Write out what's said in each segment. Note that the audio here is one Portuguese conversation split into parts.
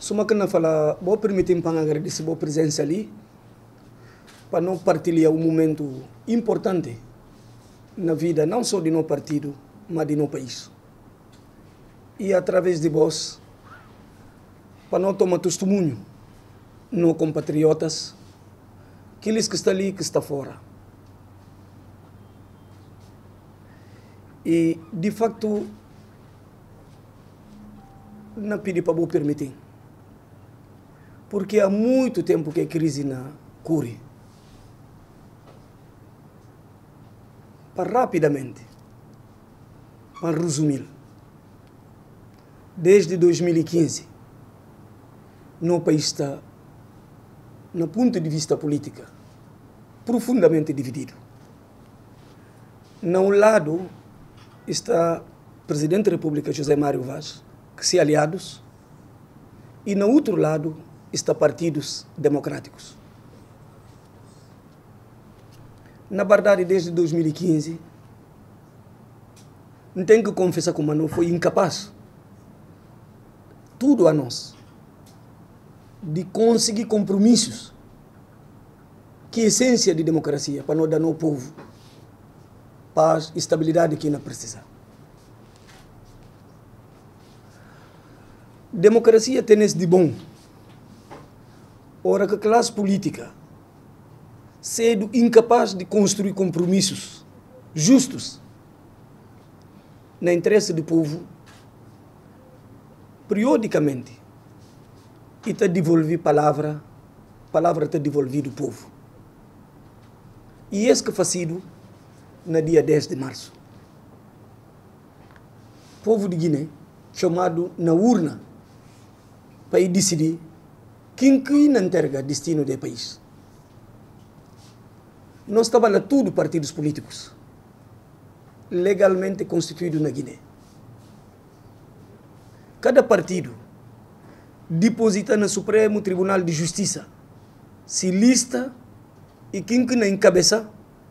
Suma que não fala, vou permitir para agradecer a boa presença ali, para não partilhar um momento importante na vida, não só de nosso partido, mas de nosso país. E através de vós, para não tomar testemunho, nos compatriotas, aqueles que estão ali, que estão fora. E, de facto, não pedi para vos permitir. Porque há muito tempo que a crise na cure. Para rapidamente, para resumir, desde 2015, no país está, no ponto de vista político, profundamente dividido. No lado está o Presidente da República, José Mário Vaz, que se aliados, e no outro lado está partidos democráticos. Na verdade, desde 2015, não tenho que confessar que o Manu foi incapaz, tudo a nós, de conseguir compromissos, que é a essência de democracia, para não dar ao povo paz e estabilidade que não precisa. Democracia tem esse de bom. Ora que a classe política, sendo incapaz de construir compromissos justos no interesse do povo, periodicamente, e está devolver palavra está devolvida do povo. E esse que foi sido no dia 10 de março. O povo de Guiné, chamado na urna, para ir decidir quem que não entrega o destino do país. Nós estamos lá tudo partidos políticos, legalmente constituídos na Guiné. Cada partido deposita no Supremo Tribunal de Justiça se lista e quem que não encabeça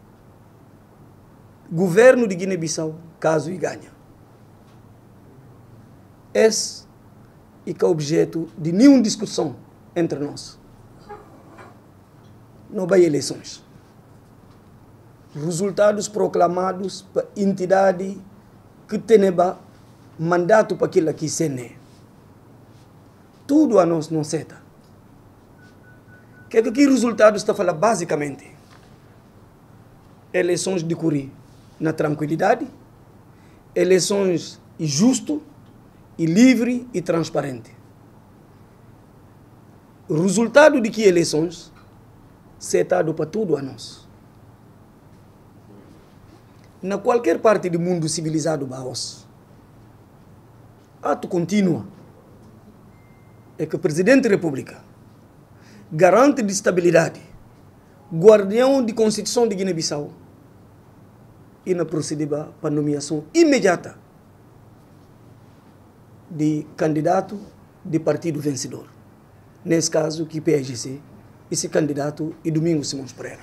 governo de Guiné-Bissau, caso e ganha. Esse é que é o objeto de nenhuma discussão entre nós. Não vai eleições. Resultados proclamados para entidade que tem mandato para aquilo que se é. Tudo a nós não seta. Que resultados está falando basicamente? Eleições decorrer na tranquilidade, eleições justo e livre e transparente. O resultado de que eleições setado para tudo a nós. Na qualquer parte do mundo civilizado, baos, ato contínuo é que o Presidente da República, garante de estabilidade, guardião de Constituição de Guiné-Bissau, e na procedeba para nomeação imediata de candidato de partido vencedor. Nesse caso, que PSGC, esse candidato é Domingos Simões Pereira.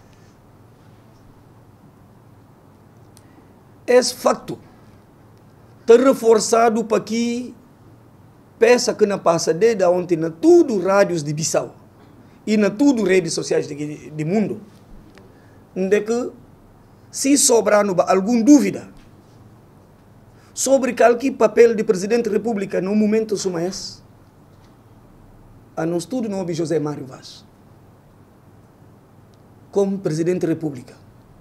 Esse facto está reforçado para que peça que não passa desde ontem na tudo rádios de Bissau e na tudo redes sociais do mundo, de que se sobrar alguma dúvida sobre qualquer papel de Presidente da República no momento como esse, a nós tudo não houve José Mário Vaz como Presidente da República.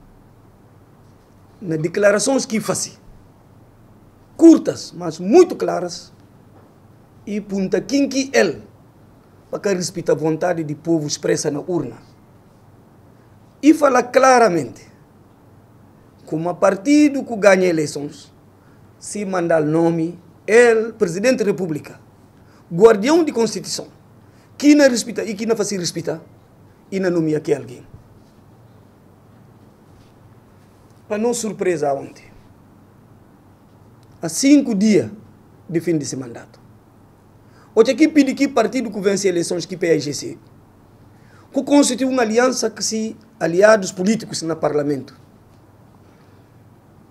Nas declarações que faz, curtas, mas muito claras, e punta quem que ele, para que respeite a vontade do povo expressa na urna. E fala claramente, como a partido que ganha eleições, se mandar nome, ele, Presidente da República, guardião de Constituição, que não respeita e que não faz respeitar, e não nomeia que alguém. Para não surpresa ontem, há 5 dias de fim desse mandato. Hoje aqui pede que partido que vence eleições, que PSGC, que constitui uma aliança que se aliados políticos no parlamento,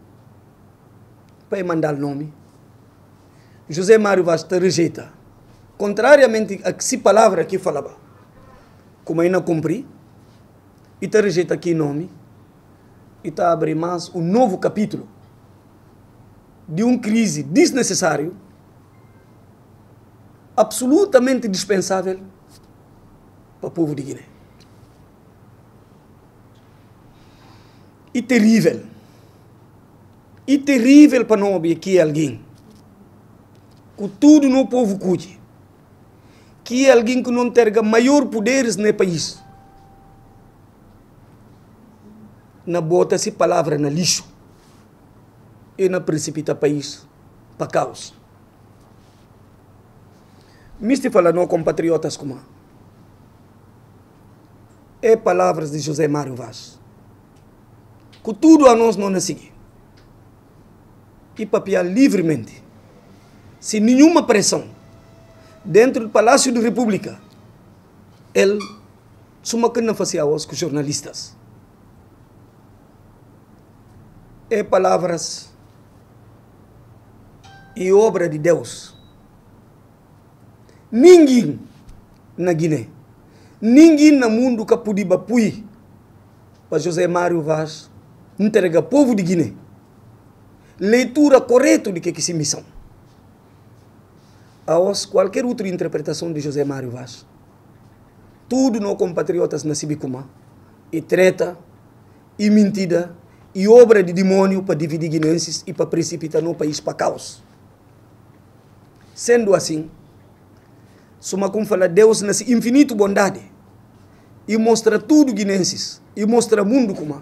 para mandar o nome, José Mário Vaz rejeita contrariamente a que se palavra aqui falava, como ainda cumpri, e está rejeita aqui nome, e está abre mais um novo capítulo de uma crise desnecessária, absolutamente dispensável para o povo de Guiné. E terrível para nós que alguém, que tudo no povo cuide, que é alguém que não terga maior poderes no país, na bota-se palavra na lixo e na precipita país para caos. Mister fala não compatriotas como é palavras de José Mário Vaz, que tudo a nós não é seguir e papiar livremente, sem nenhuma pressão, dentro do Palácio da República, ele suma que não fazia com os jornalistas. É palavras e obra de Deus. Ninguém na Guiné, ninguém no mundo que podia apoiar para José Mário Vaz entregar ao povo de Guiné leitura correta de que se missão. Aos qualquer outra interpretação de José Mário Vaz, tudo no compatriotas na Sibicuma, e treta, e mentira, e obra de demônio para dividir guinenses e para precipitar no país para caos. Sendo assim, suma como fala Deus nessa infinita bondade e mostra tudo guinenses e mostra mundo como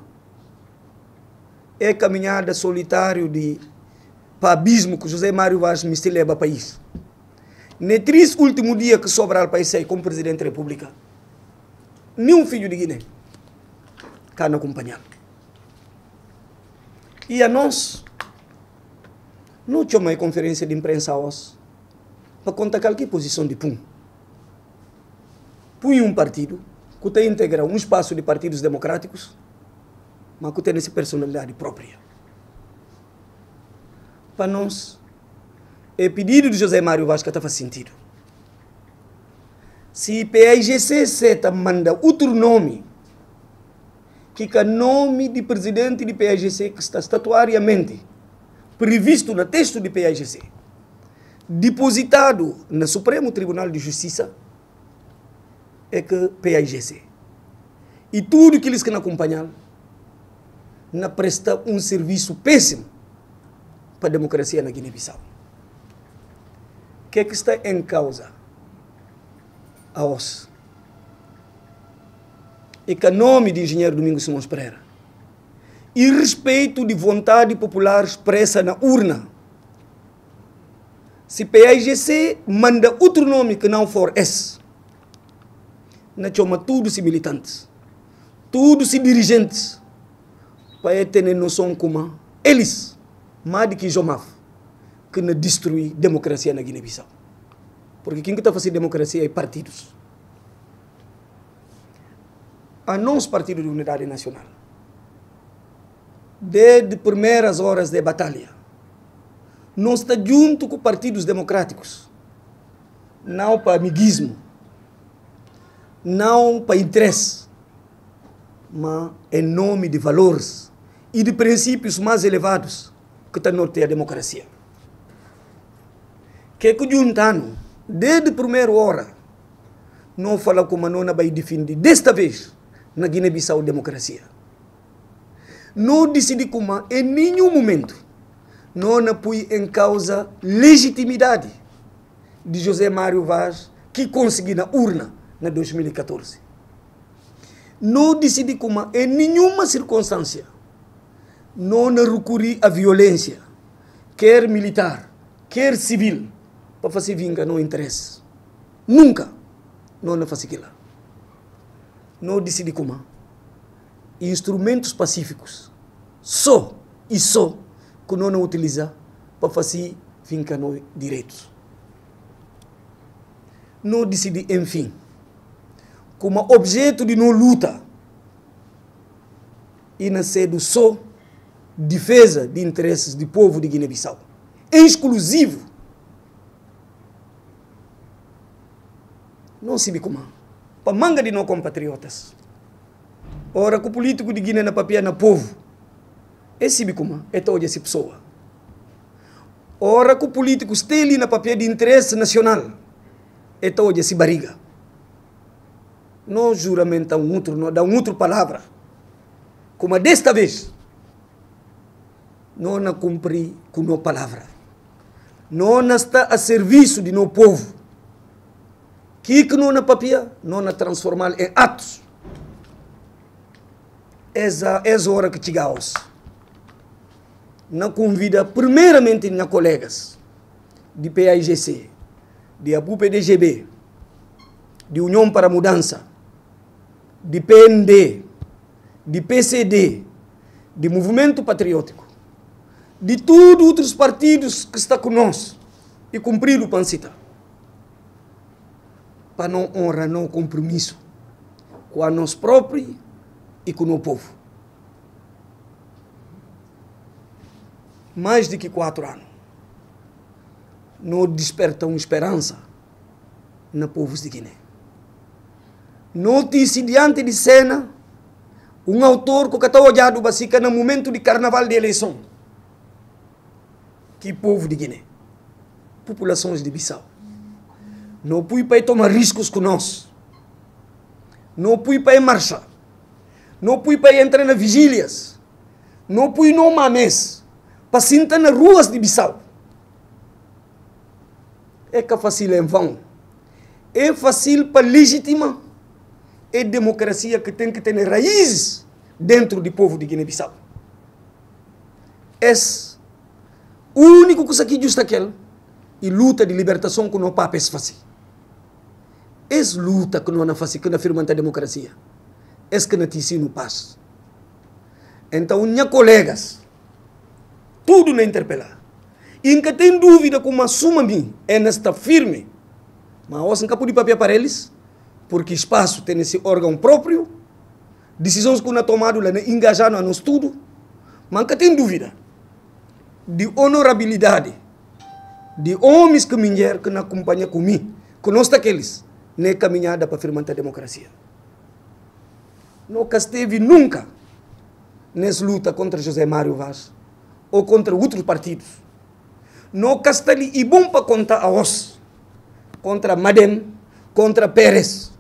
é caminhada solitário de para abismo que José Mário Vaz me leva ao país. No triste último dia que sobra o país como presidente da República, nenhum filho de Guiné cá não acompanhar. E a nós não tinha uma conferência de imprensa hoje para contar qualquer posição de PUM. PUM é um partido que tem integrado um espaço de partidos democráticos, mas que tem essa personalidade própria. Para nós, é pedido de José Mário Vaz que está fazendo sentido. Se PAIGC manda outro nome, que é o nome de presidente de PAIGC que está estatuariamente previsto no texto de PAIGC, depositado no Supremo Tribunal de Justiça, é que PAIGC. E tudo que eles querem acompanhar, não presta um serviço péssimo para a democracia na Guiné-Bissau. O que é que está em causa? A OS. E que o nome de engenheiro Domingos Simões Pereira. E respeito de vontade popular expressa na urna. Se PAIGC manda outro nome que não for esse, não chama tudo-se militantes, tudo-se dirigentes, para ter noção como eles, mais do que Jomaf, que não destrui a democracia na Guiné-Bissau. Porque quem está fazendo democracia é partidos. A nós, Partido de Unidade Nacional, desde primeiras horas de batalha, nós estamos junto com partidos democráticos, não para amiguismo, não para interesse, mas em nome de valores e de princípios mais elevados que está norteando a democracia. Que juntando, desde a primeira hora, não fala como não vai defender, desta vez, na Guiné-Bissau, democracia. Não decide como, em nenhum momento, não apoia em causa legitimidade de José Mário Vaz, que conseguiu na urna, em 2014. Não decide como, em nenhuma circunstância, não recorrer à violência, quer militar, quer civil, para fazer vingar no interesse. Nunca não faz aquilo. Não decide como. Instrumentos pacíficos, só que não utiliza para fazer vingar no direitos. Não decide, enfim, como objeto de não luta e na sede só defesa de interesses do povo de Guiné-Bissau, exclusivo não se como para manga de não compatriotas. Ora que o político de Guiné na papia na povo, esse como é toda essa pessoa. Ora que o político está ali na papia de interesse nacional, é toda essa barriga. Não juramenta outro, não dá outra palavra. Como desta vez, não cumpre com a palavra. Não está a serviço de nosso povo. Que não na papia, não na transformar em atos. Essa hora que chegamos. Não convida primeiramente minhas colegas de PAIGC, de APU-PDGB, de União para a Mudança, de PND, de PCD, de Movimento Patriótico, de todos os outros partidos que estão conosco e cumprir o pancita, para não honrar não compromisso com a nós próprios e com o povo. Mais de que 4 anos, não despertam esperança no povo de Guiné. Notícia diante de cena, um autor que está olhado basica no momento de carnaval de eleição. Que povo de Guiné, populações de Bissau, não pode para tomar riscos com nós, não pode para marchar, não pode para entrar nas vigílias, não pode não mames, para sentar nas ruas de Bissau. É que é fácil em vão, é fácil para legitimar. É democracia que tem que ter raízes dentro do povo de Guiné-Bissau. Esse o único que aqui justo aquele e luta de libertação que não papes faz. Essa luta que não faz que não afirma a democracia. Esse que não te ensina paz. Então, minhas colegas, tudo na interpelar. E que tem dúvida como assuma mim, é nesta firme. Mas hoje não pode papel para eles. Porque espaço tem esse órgão próprio, decisões que não tomado lá engajando no estudo, mas que tem dúvida de honorabilidade de homens que mulheres que não acompanham comigo, que nós aqueles, nem caminhada para firmar a democracia. Não esteve nunca nessa luta contra José Mário Vaz ou contra outros partidos. Não esteve e bom para contar a os contra Madem, contra Pérez.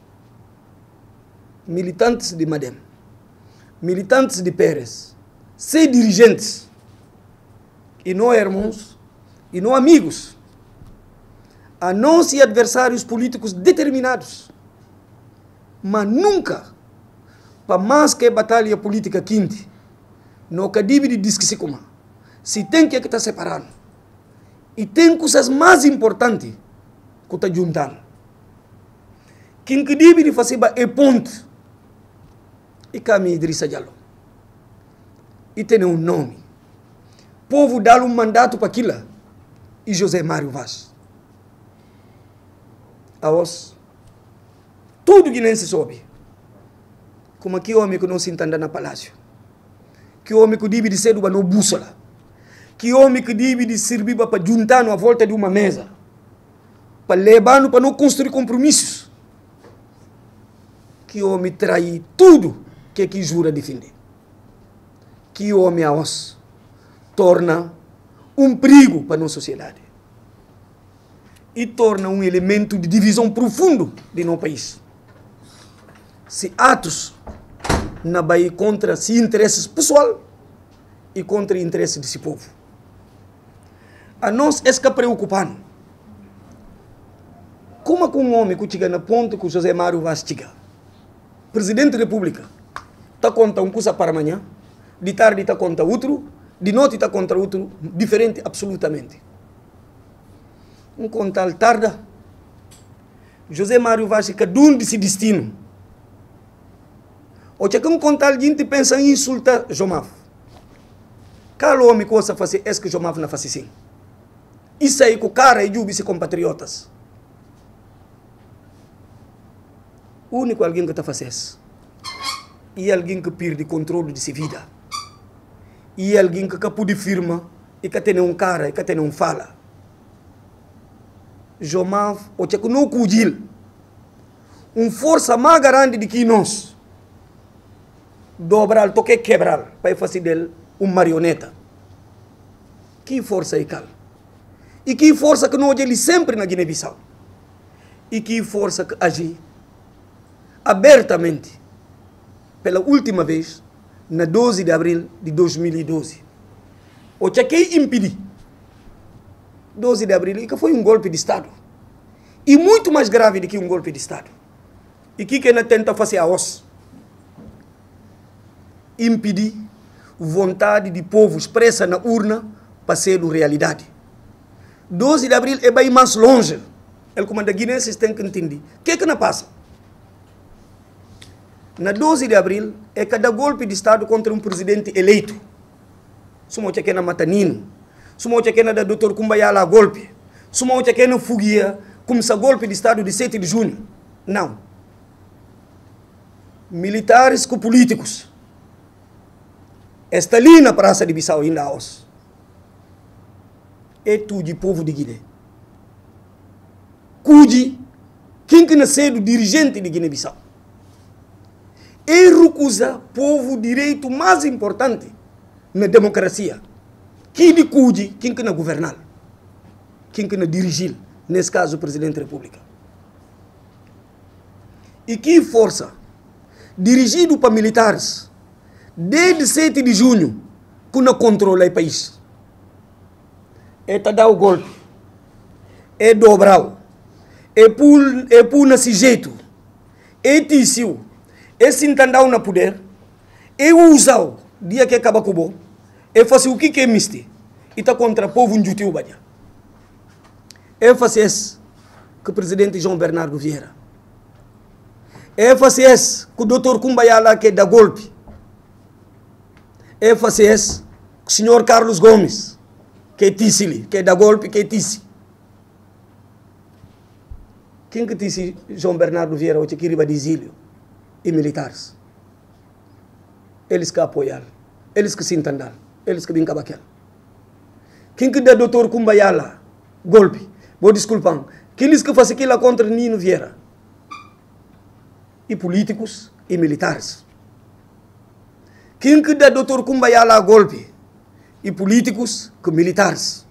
Militantes de Madem, militantes de Pérez, ser dirigentes, e não irmãos, e não amigos, a não ser adversários políticos determinados, mas nunca, para mais que a batalha política quente, não cadibe de diz que se tem que estar separado, e tem coisas mais importantes que está juntando. Quem que deve de fazer é ponto. E Cami Idrissa Diallo. E tem um nome. Povo dá um mandato para aquilo. E José Mário Vaz. Aos. Tudo guinense soube. Como aqui homem que não se entenda na palácio. Que homem que deve de ser no bússola. Que homem que deve de servir para juntar à volta de uma mesa. Para levar para não construir compromissos. Que homem trai tudo que jura defender. Que homem a os torna um perigo para a nossa sociedade. E torna um elemento de divisão profundo de nosso país. Se atos na Bahia contra se interesses pessoal e contra interesses desse povo. A nós é que preocupando. Como é que um homem que chega na ponta que o José Mário Vaz chega? Presidente da República está contra um coisa para amanhã, de tarde está contra outro, de noite está contra outro, diferente absolutamente. Um contal tarda, José Mário Vaz fica dono desse destino. Ou que um contal gente pensa em insultar Jomaf. Cada homem que você fazer, é que Jomaf não faz assim. Isso aí com o cara e jubi-se compatriotas. O único alguém que está fazendo isso. E alguém que perde controle de sua vida. E alguém que pode firma e que tem um cara e que tem um fala. Jomaf, ou que não cujil, força mais grande do que nós. Dobrar, toque quebrar, para fazer dele marioneta. Que força é cal? E que força que nós ele sempre na Guiné-Bissau? E que força que age abertamente pela última vez na 12 de abril de 2012. O que impedir 12 de abril, que foi golpe de Estado. E muito mais grave do que golpe de Estado. E que não tenta fazer a osso? Impedir vontade de povo expressa na urna para ser realidade. 12 de abril é bem mais longe. O comandante guinenses tem que entender. O que não passa? Na 12 de abril é cada golpe de Estado contra presidente eleito. Sumo que na Matanino. Sumo que na da Dr. Kumbayala golpe. Sumo que na Fugia, como se golpe de Estado de 7 de junho. Não. Militares com políticos. Está ali na Praça de Bissau, em Laos. É tudo de povo de Guiné. Cuide, quem que nasceu do dirigente de Guiné-Bissau. E recusa povo direito mais importante na democracia. Quem de cuide, quem que na governar. Quem que na dirigir, nesse caso o Presidente da República. E que força, dirigido para militares, desde 7 de junho, que não controla o país. É dar o golpe. É dobrar. É pôr nesse jeito. É ticiu. É se entender no poder. É usar o dia que acaba com o bom. É fazer o que é mister. E está contra o povo injusto. É fazer isso que o presidente João Bernardo Vieira. É fazer isso que o Dr. Kumbayala que dá golpe. É fazer isso que o senhor Carlos Gomes, que é Tissili, que é da golpe, que é Tissi. Quem que disse João Bernardo Vieira, o que riba de exílio? E militares. Eles que apoiaram, eles que se entenderam, eles que brincavam aquela. Quem que dá Dr. Kumbayala golpe? Vou desculpar. Aqueles que fazem aquilo contra Nino Vieira. E políticos e militares. Quem que dá Dr. Kumbayala golpe? E políticos que militares.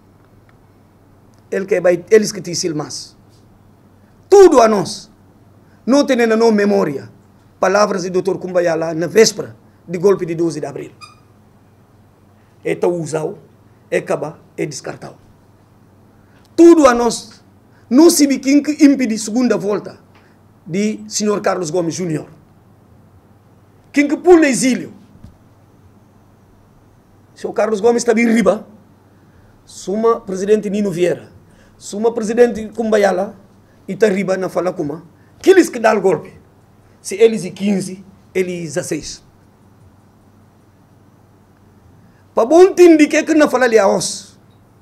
Eles que têm mais. Tudo a nós. Não tem na nossa memória palavras de Dr. Kumbayala na véspera de golpe de 12 de abril. É tão usado, é acabar, é descartado. Tudo a nós. Não se vê quem que impede segunda volta de Sr. Carlos Gomes Júnior. Quem que pula exílio. Se o Carlos Gomes está bem riba, suma presidente Nino Vieira, suma presidente Kumbayala, e está riba na fala kuma, que eles que dão o golpe. Se eles 15, eles 16. Para bom entender que na fala ali a os,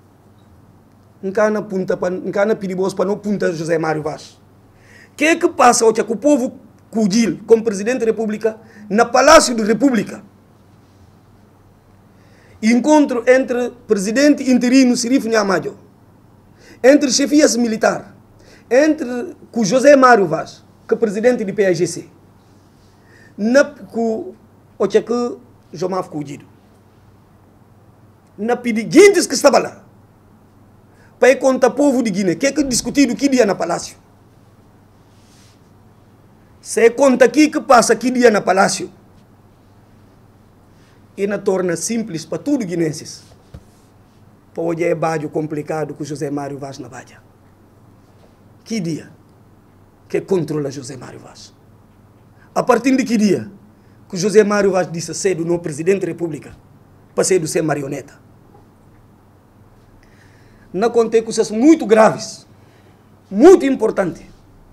não perigoso para não punta José Mário Vaz. Que passa o que o povo cudil como presidente da República na Palácio da República? Encontro entre presidente interino Sirif Nhamadio, entre chefias militar, entre com José Mário Vaz, que é presidente do PAGC, com o que Jomaf Cudido. Na pediguintes que estava lá, para contar o povo de Guiné, que é discutido que dia na Palácio. Se conta aqui que passa que dia na Palácio, e na torna simples para tudo guinenses. Para hoje é bádio complicado com José Mário Vaz na Bádia. Que dia que controla José Mário Vaz? A partir de que dia que José Mário Vaz disse cedo no presidente da República para ser do ser marioneta? Não contei coisas muito graves, muito importantes.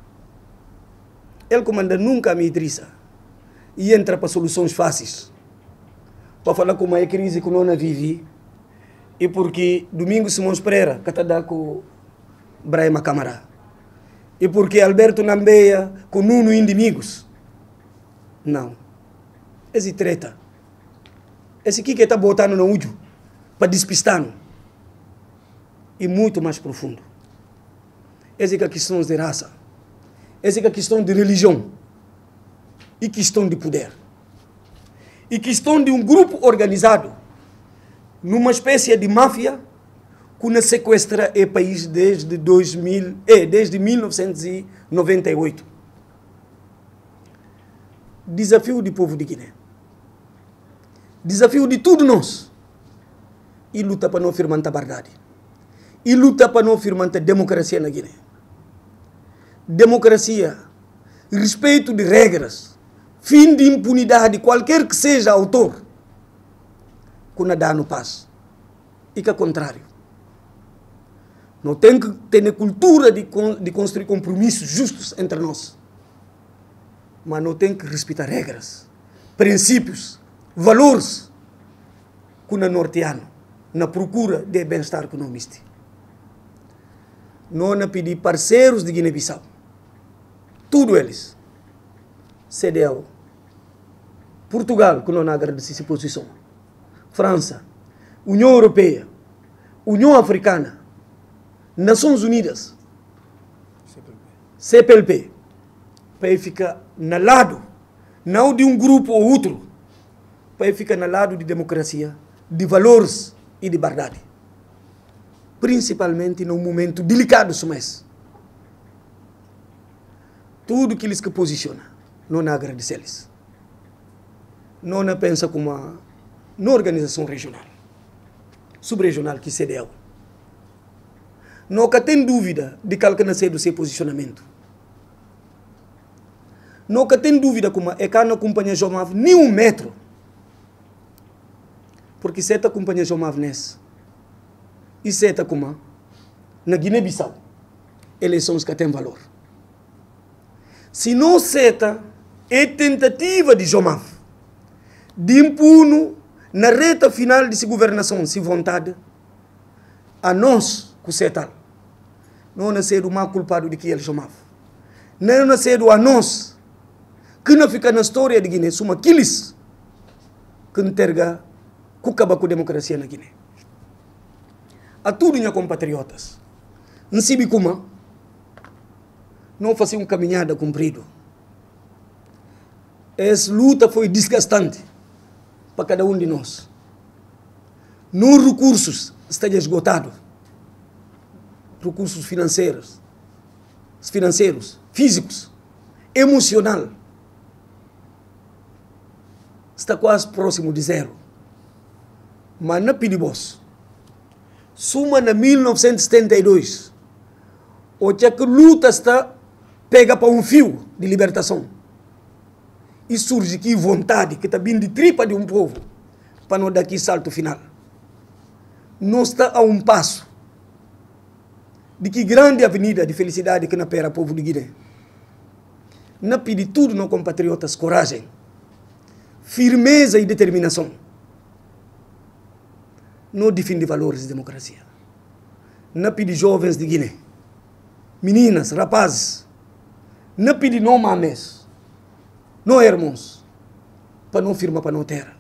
Ele comanda nunca me Idrissa e entra para soluções fáceis. Para falar como é a crise que nós vive e porque Domingos Simões Pereira que está com Brahima Câmara e porque Alberto Nambeia com Nuno Inimigos. Não. Esse treta. Esse aqui que está botando no údio para despistar. E muito mais profundo. Esse que é questões de raça. Essa é a questão de religião e questão de poder. E questão de um grupo organizado numa espécie de máfia que sequestra o país desde 1998. Desafio do povo de Guiné. Desafio de todos nós. E luta para não firmar a verdade. E luta para não firmar a democracia na Guiné. Democracia, respeito de regras, fim de impunidade, qualquer que seja autor, que dá no paz. E que é contrário. Não tem que ter cultura de construir compromissos justos entre nós. Mas não tem que respeitar regras, princípios, valores que na norteano, na procura de bem-estar econômico. Não pedir parceiros de Guiné-Bissau. Tudo eles. CDAO. Portugal, que não agradece essa posição. França. União Europeia. União Africana. Nações Unidas. CPLP. Para ficar no lado, não de um grupo ou outro, para ficar no lado de democracia, de valores e de verdade. Principalmente num momento delicado como esse. Tudo que eles que posiciona, não agradece eles. Não pensa como uma organização regional, subregional que CDAO. Não tem dúvida de qual que nasceu do seu posicionamento. Não tem dúvida como é que não acompanha Jomav nem um metro. Porque se a companhia Jomav nesse, e se a como na Guiné-Bissau, eleições que têm valor. Se não se é tentativa de Jomav de impor na reta final de sua governação, se vontade, a nós, que se tal, não nascer o mal culpado de que ele Jomav. Não nascer a nós, que não fica na história de Guiné, suma aqueles que enterga que acaba com a democracia na Guiné. A tudo minha compatriotas, não sabe como não fazer uma caminhada comprido. Essa luta foi desgastante para cada um de nós. Nos recursos está esgotado. Recursos financeiros, físicos, emocional. Está quase próximo de zero. Mas não pedimos. Suma na 1972. Onde a luta está pega para um fio de libertação. E surge aqui vontade que está vindo de tripa de um povo para não dar aqui salto final. Não está a um passo de que grande avenida de felicidade que na pera povo de Guiné. Não pedi tudo, não compatriotas, coragem, firmeza e determinação. Não defende valores de democracia. Não pedi jovens de Guiné, meninas, rapazes, não pedi não mames, não irmãos, para não firmar para não terra.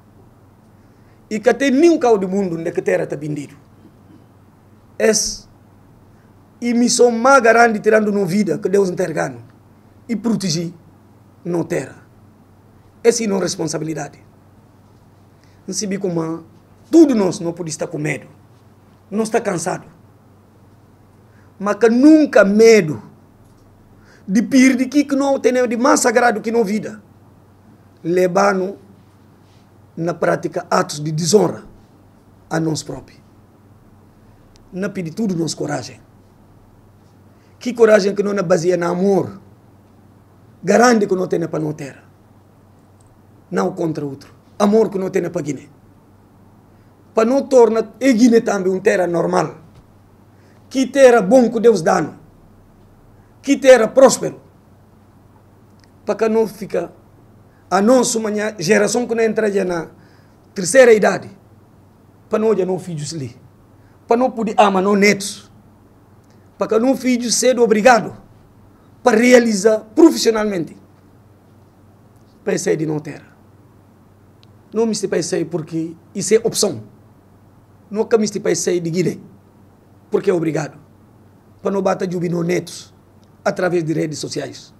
E que tem nenhum carro do mundo onde a terra está vendido. Essa e missão mais grande tirando na vida que Deus entregando e proteger não terra. Essa é não responsabilidade. Não se vê como tudo nós não pode estar com medo. Não está cansado. Mas que nunca medo de perder que não tem de mais sagrado que não vida. Levando na prática atos de desonra a nós próprios. Não pedir tudo nós coragem. Que coragem que não é baseada no amor. Garante que não tem para não ter. Não contra outro. Amor que não tem para Guiné. Para não tornar a Guiné também uma terra normal. Que terra bom que Deus dá. Que terra próspero. Para que não fica a nossa geração que não entra já na terceira idade. Para não já não filhos ali. Para não poder amar não netos. Para que não filhos sejam obrigados para realizar profissionalmente. Pensei de não ter. Não me pensei porque isso é opção. Nunca me pensei de Guiné. Porque é obrigado. Para não bater de netos. através de redes sociais.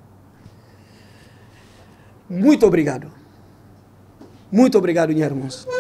Muito obrigado. Muito obrigado, meus irmãos.